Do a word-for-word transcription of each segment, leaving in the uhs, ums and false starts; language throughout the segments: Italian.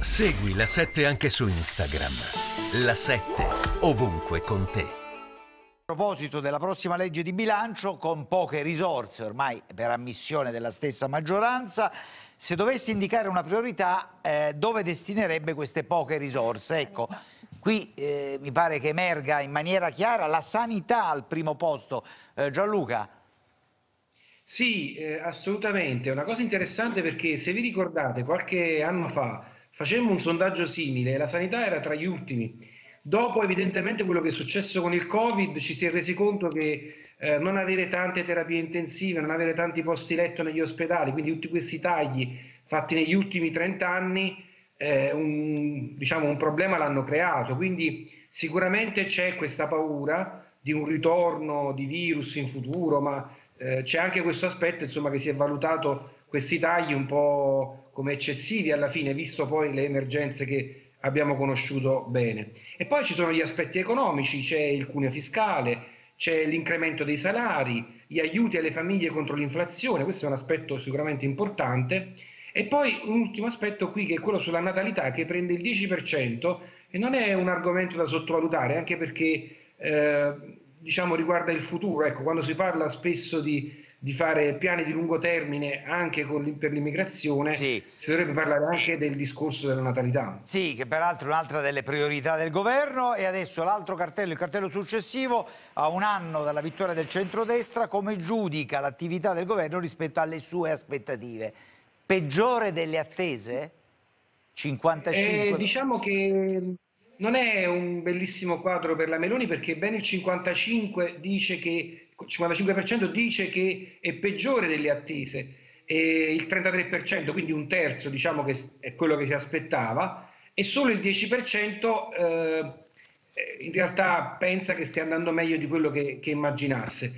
Segui La sette anche su Instagram. La sette, ovunque con te. A proposito della prossima legge di bilancio, con poche risorse, ormai per ammissione della stessa maggioranza, se dovessi indicare una priorità, eh, dove destinerebbe queste poche risorse? Ecco, qui eh, mi pare che emerga in maniera chiara la sanità al primo posto. Eh, Gianluca? Sì, eh, assolutamente. È una cosa interessante perché se vi ricordate, qualche anno fa facemmo un sondaggio simile e la sanità era tra gli ultimi. Dopo, evidentemente, quello che è successo con il Covid, ci si è resi conto che eh, non avere tante terapie intensive, non avere tanti posti letto negli ospedali, quindi tutti questi tagli fatti negli ultimi trenta anni, eh, un, diciamo, un problema l'hanno creato. Quindi sicuramente c'è questa paura di un ritorno di virus in futuro, ma eh, c'è anche questo aspetto, insomma, che si è valutato questi tagli un po' come eccessivi alla fine, visto poi le emergenze che abbiamo conosciuto bene. E poi ci sono gli aspetti economici, c'è il cuneo fiscale, c'è l'incremento dei salari, gli aiuti alle famiglie contro l'inflazione, questo è un aspetto sicuramente importante. E poi un ultimo aspetto qui, che è quello sulla natalità, che prende il dieci per cento e non è un argomento da sottovalutare, anche perché eh, diciamo riguarda il futuro. Ecco, quando si parla spesso di di fare piani di lungo termine anche con, per l'immigrazione, Sì. Si dovrebbe parlare anche del discorso della natalità. Sì, che peraltro è un'altra delle priorità del governo. E adesso l'altro cartello, il cartello successivo, a un anno dalla vittoria del centrodestra, come giudica l'attività del governo rispetto alle sue aspettative? Peggiore delle attese? cinquantacinque. Eh, diciamo che non è un bellissimo quadro per la Meloni, perché ben il cinquantacinque dice che, cinquantacinque per cento dice che è peggiore delle attese, e il trentatré per cento, quindi un terzo, diciamo che è quello che si aspettava, e solo il dieci per cento eh, in realtà pensa che stia andando meglio di quello che, che immaginasse.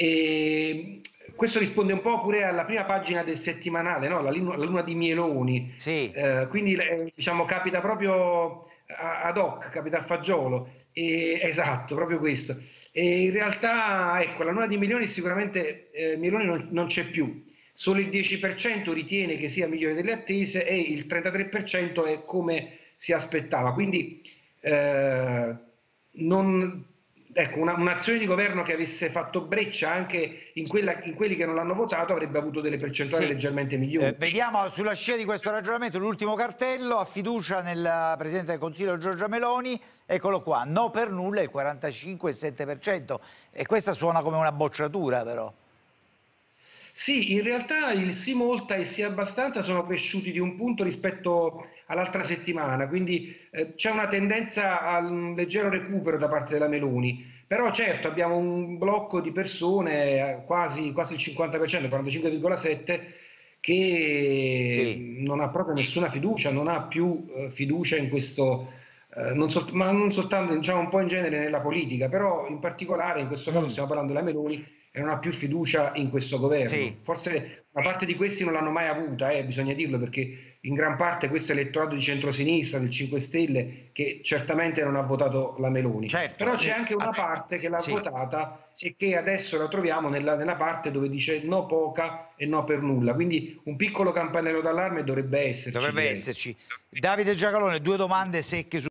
E questo risponde un po' pure alla prima pagina del settimanale, no? la, luna, la luna di Mieloni. Sì. Eh, quindi eh, diciamo capita proprio ad hoc, capita a fagiolo. E, esatto, proprio questo. E in realtà, ecco, la luna di Meloni sicuramente eh, Meloni non, non c'è più. Solo il dieci per cento ritiene che sia migliore delle attese e il trentatré per cento è come si aspettava. Quindi eh, non... Ecco, una, un'azione di governo che avesse fatto breccia anche in, quella, in quelli che non l'hanno votato avrebbe avuto delle percentuali Sì. leggermente migliori. Eh, vediamo sulla scia di questo ragionamento l'ultimo cartello, a fiducia nel Presidente del Consiglio Giorgia Meloni. Eccolo qua, no per nulla il quarantacinque virgola sette per cento, e questa suona come una bocciatura però. Sì, in realtà il sì molta e il sì abbastanza sono cresciuti di un punto rispetto all'altra settimana, quindi eh, c'è una tendenza al leggero recupero da parte della Meloni, però certo abbiamo un blocco di persone, quasi, quasi il cinquanta per cento, quarantacinque virgola sette per cento, che Sì. non ha proprio nessuna fiducia, non ha più eh, fiducia in questo, eh, non sol- ma non soltanto, diciamo, un po' in genere nella politica, però in particolare in questo caso Mm. stiamo parlando della Meloni, e non ha più fiducia in questo governo. Sì. Forse una parte di questi non l'hanno mai avuta, eh, bisogna dirlo, perché in gran parte questo elettorato di centrosinistra, del cinque Stelle, che certamente non ha votato la Meloni. Certo. Però c'è Eh, anche una ah, parte che l'ha sì. votata e che adesso la troviamo nella, nella parte dove dice no poca e no per nulla. Quindi un piccolo campanello d'allarme dovrebbe esserci. Dovrebbe direi. esserci. Davide Giacalone, due domande secche su